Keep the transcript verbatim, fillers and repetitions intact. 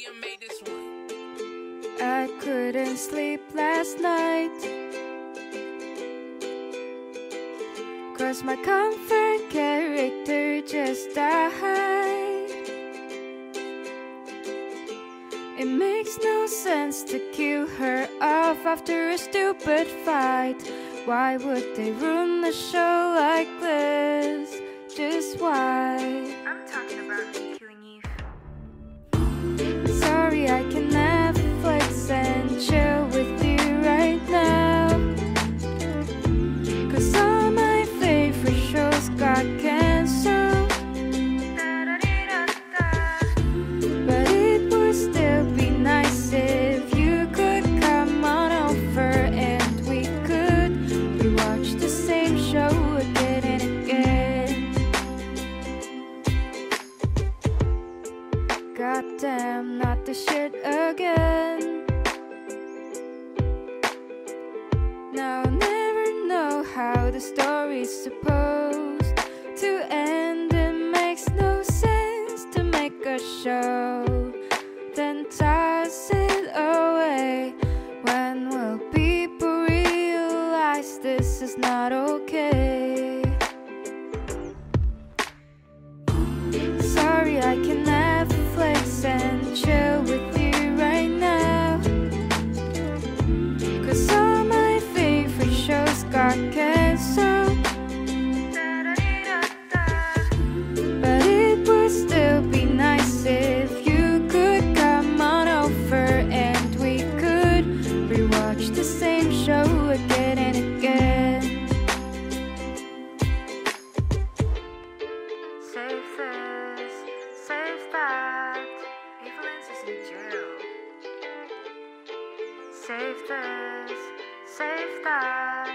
heydium made this one. I couldn't sleep last night, 'cause my comfort character just died. It makes no sense to kill her off after a stupid fight. Why would they ruin the show like this? Just why? I'm talking about me killing Eve. Sorry, I can Netflix and chill with you right now, 'cause all my favorite shows got canceled. But it would still be nice if you could come on over and we could rewatch the same show again and again. Goddamn, not the shit again. Now I'll never know how the story's supposed to end. It makes no sense to make a show, then toss it away. When will people realize this is not okay? Sorry, I can Netflix and chill with you right now, 'cause all my favorite shows got canceled. But it would still be nice if you could come on over and we could rewatch the same show again and again. Save this, save that. Evelyn's is in jail. Save this, save that.